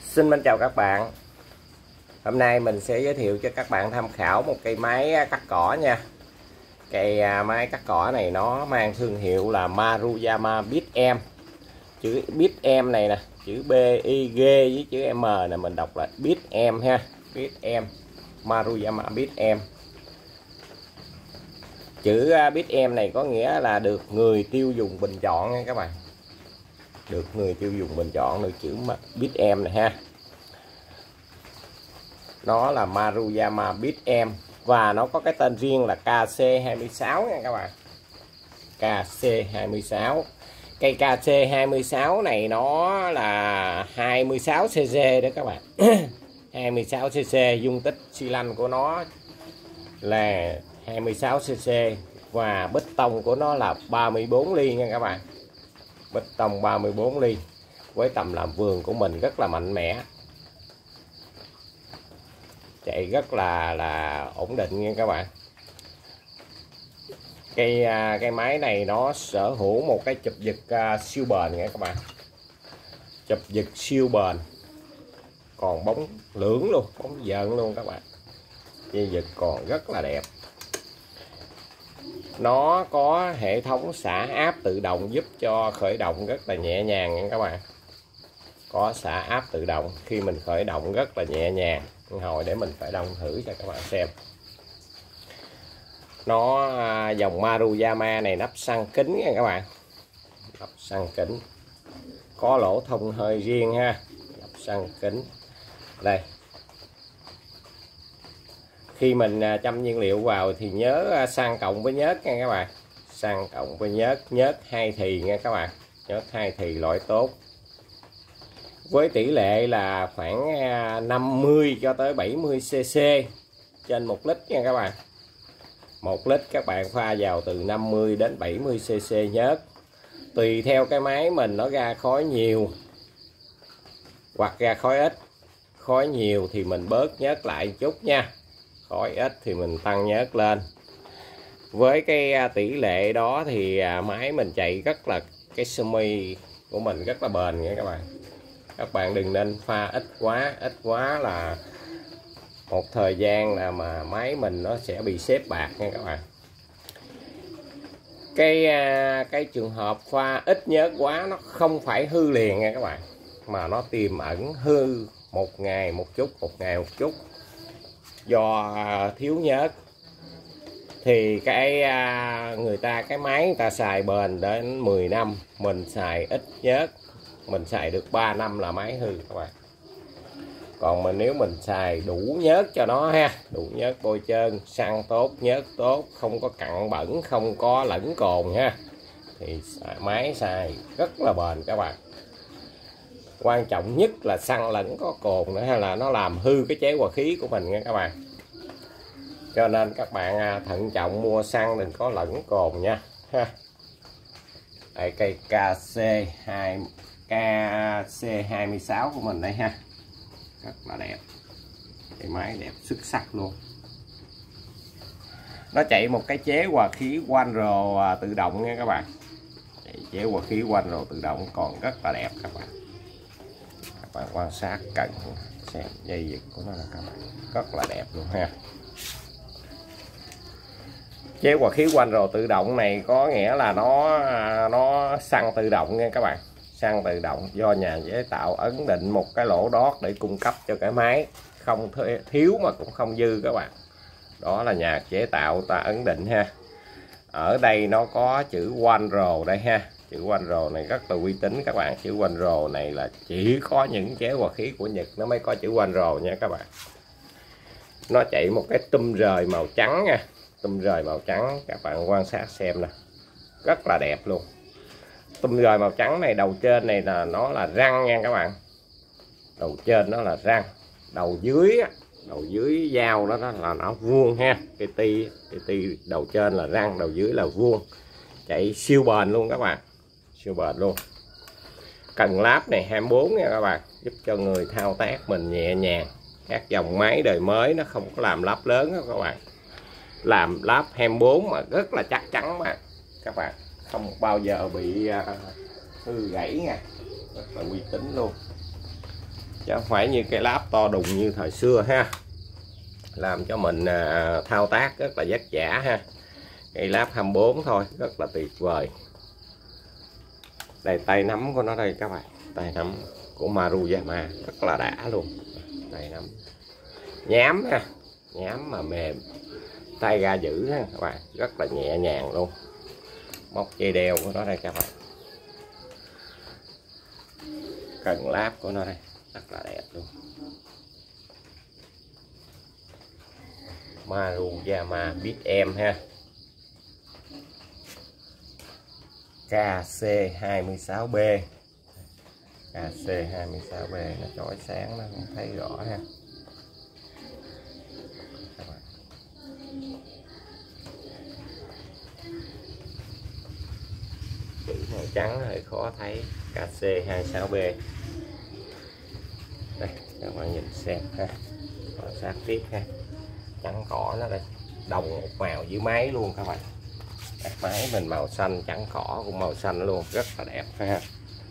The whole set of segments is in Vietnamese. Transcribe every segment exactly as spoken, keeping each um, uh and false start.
Xin mến chào các bạn. Hôm nay mình sẽ giới thiệu cho các bạn tham khảo một cây máy cắt cỏ nha. Cây máy cắt cỏ này nó mang thương hiệu là Maruyama BitM. Chữ BitM này nè, chữ B I G với chữ M này mình đọc là BitM ha. BitM, Maruyama BitM. Chữ BitM này có nghĩa là được người tiêu dùng bình chọn nha các bạn. Được người tiêu dùng bình chọn được chữ BitM này ha. Nó là Maruyama BitM và nó có cái tên riêng là K C hai mươi sáu nha các bạn. K C hai mươi sáu. Cây K C hai mươi sáu này nó là hai mươi sáu xê xê đó các bạn. hai mươi sáu xê xê, dung tích xi lanh của nó là hai mươi sáu xê xê và bích tông của nó là ba mươi bốn ly nha các bạn. Bích tông ba mươi bốn ly với tầm làm vườn của mình rất là mạnh mẽ. Chạy rất là là ổn định nha các bạn. Cây cây máy này nó sở hữu một cái chụp giật uh, siêu bền nha các bạn. Chụp giật siêu bền. Còn bóng lưỡng luôn, bóng dợn luôn các bạn. Dây giật còn rất là đẹp. Nó có hệ thống xả áp tự động giúp cho khởi động rất là nhẹ nhàng nha các bạn. Có xả áp tự động, khi mình khởi động rất là nhẹ nhàng. Hồi để mình phải động thử cho các bạn xem. Nó dòng Maruyama này nắp xăng kính nha các bạn. Nắp xăng kính. Có lỗ thông hơi riêng ha. Nắp xăng kính. Đây. Khi mình châm nhiên liệu vào thì nhớ xăng cộng với nhớt nha các bạn. Xăng cộng với nhớt, nhớt hai thì nha các bạn. Nhớt hai thì loại tốt. Với tỷ lệ là khoảng năm mươi cho tới bảy mươi xê xê trên một lít nha các bạn. Một lít các bạn pha vào từ năm mươi đến bảy mươi xê xê nhớt. Tùy theo cái máy mình nó ra khói nhiều hoặc ra khói ít. Khói nhiều thì mình bớt nhớt lại chút nha. Khói ít thì mình tăng nhớt lên. Với cái tỷ lệ đó thì máy mình chạy rất là, cái semi của mình rất là bền nha các bạn. Các bạn đừng nên pha ít quá, ít quá là một thời gian là mà máy mình nó sẽ bị xếp bạc nha các bạn. Cái cái trường hợp pha ít nhớt quá nó không phải hư liền nha các bạn, mà nó tiềm ẩn hư một ngày một chút, một ngày một chút do thiếu nhớt. Thì cái người ta cái máy người ta xài bền đến mười năm, mình xài ít nhớt, mình xài được ba năm là máy hư các bạn. Còn mà nếu mình xài đủ nhớt cho nó ha, đủ nhớt bôi trơn, xăng tốt, nhớt tốt, không có cặn bẩn, không có lẫn cồn ha, thì máy xài rất là bền các bạn. Quan trọng nhất là xăng lẫn có cồn nữa, hay là nó làm hư cái chế hòa khí của mình nha các bạn. Cho nên các bạn thận trọng mua xăng, đừng có lẫn cồn nha ha. Đây, cây K C hai K C hai mươi sáu của mình đây ha. Rất là đẹp. Cái máy đẹp xuất sắc luôn. Nó chạy một cái chế hòa khí Wanro tự động nha các bạn. Chạy chế hòa khí Wanro tự động còn rất là đẹp các bạn. Các bạn quan sát cẩn xem dây giật của nó là các bạn. Rất là đẹp luôn ha. Chế hòa khí Wanro tự động này có nghĩa là nó nó xăng tự động nha các bạn. Xăng tự động do nhà chế tạo ấn định một cái lỗ đót để cung cấp cho cái máy, không thiếu mà cũng không dư các bạn. Đó là nhà chế tạo ta ấn định ha. Ở đây nó có chữ Wanro đây ha. Chữ Wanro này rất là uy tín các bạn. Chữ Wanro này là chỉ có những chế hòa khí của Nhật nó mới có chữ Wanro nha các bạn. Nó chạy một cái tum rời màu trắng nha. Tum rời màu trắng, các bạn quan sát xem nè. Rất là đẹp luôn. Tum rời màu trắng này, đầu trên này là nó là răng nha các bạn. Đầu trên nó là răng, đầu dưới đầu dưới dao đó, đó là nó vuông ha. Cái ti cái ti đầu trên là răng, đầu dưới là vuông. Chạy siêu bền luôn các bạn. Siêu bền luôn. Cần láp này hai mươi bốn nha các bạn, giúp cho người thao tác mình nhẹ nhàng. Các dòng máy đời mới nó không có làm láp lớn đó các bạn. Làm láp hai mươi bốn mà rất là chắc chắn mà các bạn, không bao giờ bị uh, hư gãy nha. Rất là uy tín luôn. chứ không phải như cái láp to đùng như thời xưa ha, làm cho mình à, thao tác rất là vất vả ha. Cây láp hai mươi bốn thôi, rất là tuyệt vời. Đây tay nắm của nó đây các bạn, tay nắm của Maruyama rất là đã luôn. Tay nắm nhám ha, nhám mà mềm, tay ga giữ ha các bạn, rất là nhẹ nhàng luôn. Móc dây đeo của nó đây các bạn, cần láp của nó đây rất là đẹp luôn. Maruyama Big M ha, K C hai mươi sáu B, K C hai mươi sáu B nó chói sáng nó không thấy rõ ha. Chữ màu trắng hơi khó thấy, K C hai mươi sáu B. Đây các bạn nhìn xem ha, quan sát tiếp ha, trắng cỏ nó đây, đồng một màu dưới máy luôn các bạn. Các máy mình màu xanh, trắng cỏ cũng màu xanh luôn, rất là đẹp ha.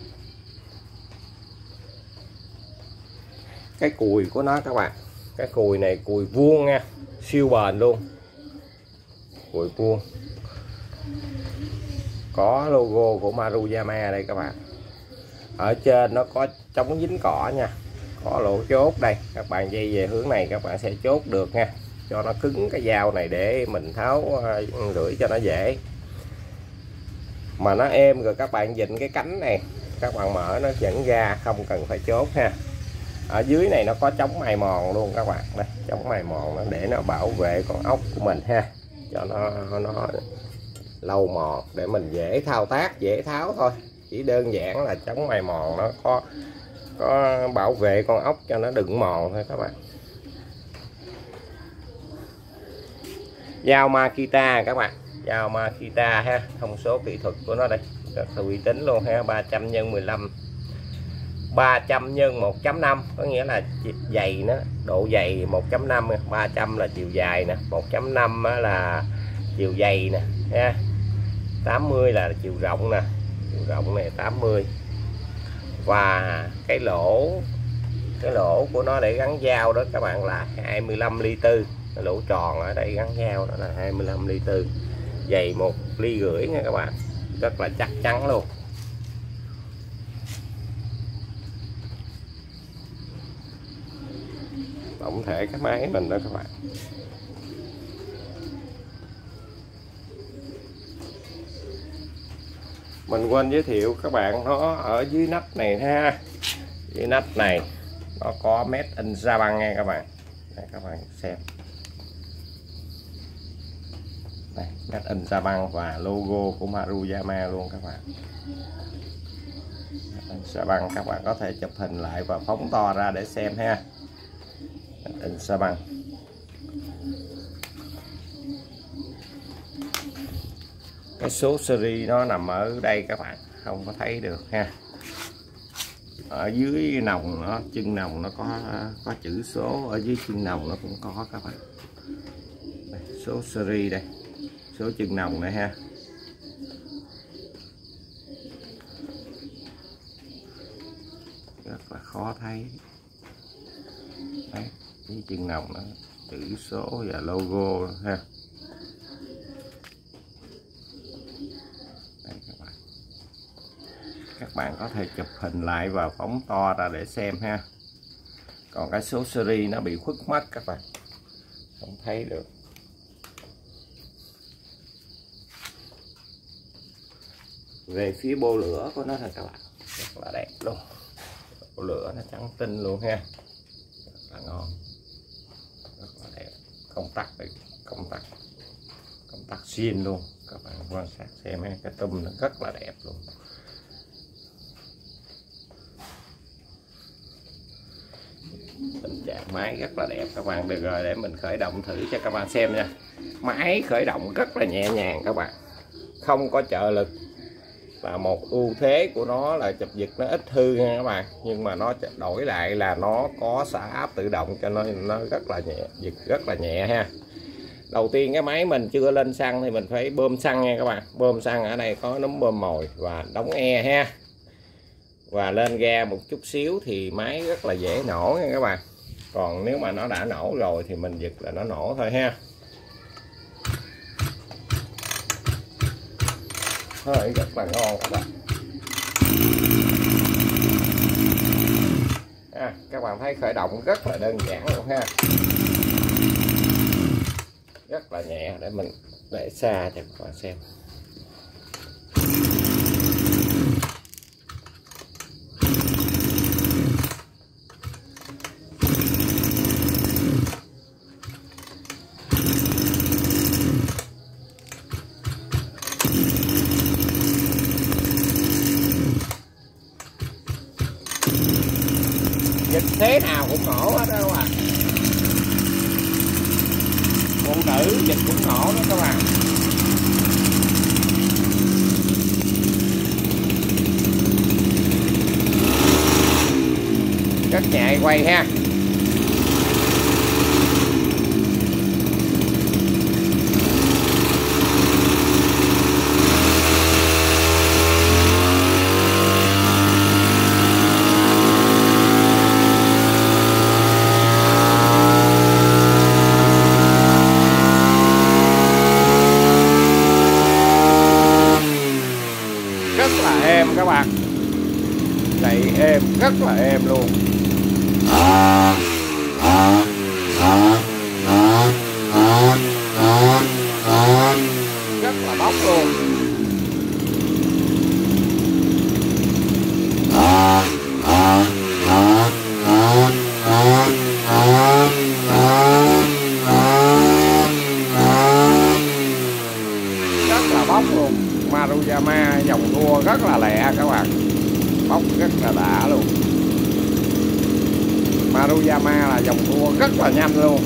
Cái cùi của nó các bạn, cái cùi này cùi vuông nha, siêu bền luôn, cùi vuông, có logo của Maruyama đây các bạn. Ở trên nó có chống dính cỏ nha, có lỗ chốt đây, các bạn dây về hướng này các bạn sẽ chốt được nha, cho nó cứng cái dao này để mình tháo rưỡi cho nó dễ. Mà nó êm rồi, các bạn vịn cái cánh này các bạn mở nó dẫn ra, không cần phải chốt ha. Ở dưới này nó có chống mài mòn luôn các bạn, đây chống mài mòn nó để nó bảo vệ con ốc của mình ha, cho nó nó lâu mòn để mình dễ thao tác, dễ tháo thôi. Chỉ đơn giản là chống mài mòn, nó có có bảo vệ con ốc cho nó đừng mòn thôi các bạn. Dao Makita các bạn, dao Makita ha, thông số kỹ thuật của nó đây rất là uy tín luôn ha, ba trăm nhân mười lăm, ba trăm nhân một chấm năm, có nghĩa là dày nó độ dày một chấm năm, ba trăm là chiều dài nè, một chấm năm là chiều dày nè ha, tám mươi là chiều rộng nè, chiều rộng này tám mươi. Và cái lỗ cái lỗ của nó để gắn dao đó các bạn là hai mươi lăm ly tư, cái lỗ tròn ở đây gắn dao đó là hai mươi lăm ly tư, dày một ly rưỡi nha các bạn, rất là chắc chắn luôn. Tổng thể cái máy mình đó các bạn. Mình quên giới thiệu các bạn, nó ở dưới nắp này ha, dưới nắp này nó có made in Japan nha các bạn. Đây, các bạn xem đây, made in Japan và logo của Maruyama luôn các bạn. Made in Japan, các bạn có thể chụp hình lại và phóng to ra để xem ha. Made in Japan. Cái số series nó nằm ở đây các bạn, không có thấy được ha. Ở dưới nòng nó, chân nòng nó có có chữ số, ở dưới chân nòng nó cũng có các bạn. Đây, số series đây, số chân nòng này ha. Rất là khó thấy. Đấy, dưới chân nòng nó chữ số và logo ha. Các bạn có thể chụp hình lại và phóng to ra để xem ha. Còn cái số series nó bị khuất mất các bạn, không thấy được. Về phía bô lửa của nó là các bạn, rất là đẹp luôn. Bô lửa nó trắng tinh luôn ha, rất là ngon, rất là đẹp. Công tắc đây, công tắc công tắc zin luôn, các bạn quan sát xem ha, cái tum nó rất là đẹp luôn. Tình trạng máy rất là đẹp các bạn. Được rồi, để mình khởi động thử cho các bạn xem nha. Máy khởi động rất là nhẹ nhàng các bạn, không có trợ lực, là một ưu thế của nó là chụp giật nó ít hư nha các bạn. Nhưng mà nó đổi lại là nó có xả áp tự động, cho nên nó rất là nhẹ, giật rất là nhẹ ha. Đầu tiên cái máy mình chưa lên xăng thì mình phải bơm xăng nha các bạn. Bơm xăng ở đây có núm bơm mồi và đóng e ha. và lên ga một chút xíu thì máy rất là dễ nổ nha các bạn. Còn nếu mà nó đã nổ rồi thì mình giật là nó nổ thôi ha. Hơi rất là ngon các bạn. À, các bạn thấy khởi động rất là đơn giản luôn ha, rất là nhẹ. Để mình để xa cho các bạn xem. Dịch thế nào cũng nổ hết đó các bạn. Phụ nữ dịch cũng nổ đó các bạn. Rất nhạy quay ha. Rất là êm các bạn, chạy êm, rất là êm luôn. Rất là bốc luôn. Rất là bốc luôn. Maruyama dòng tua rất là lẹ các bạn, bốc rất là đã luôn. Maruyama là dòng tua rất là nhanh luôn.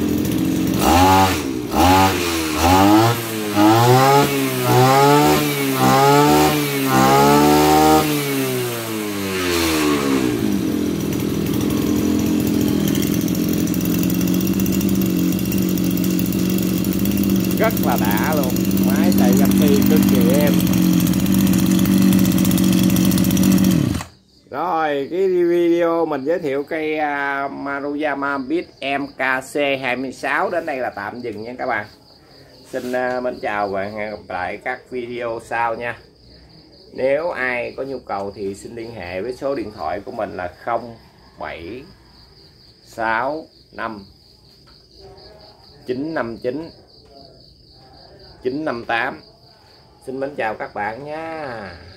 Rất là đã luôn, máy chạy gấp đi cực kỳ êm. Rồi cái video mình giới thiệu cây uh, Maruyama Beat em ca xê hai mươi sáu đến đây là tạm dừng nha các bạn. Xin uh, mến chào và hẹn gặp lại các video sau nha. Nếu ai có nhu cầu thì xin liên hệ với số điện thoại của mình là không bảy sáu năm chín năm chín chín năm tám. Xin mến chào các bạn nha.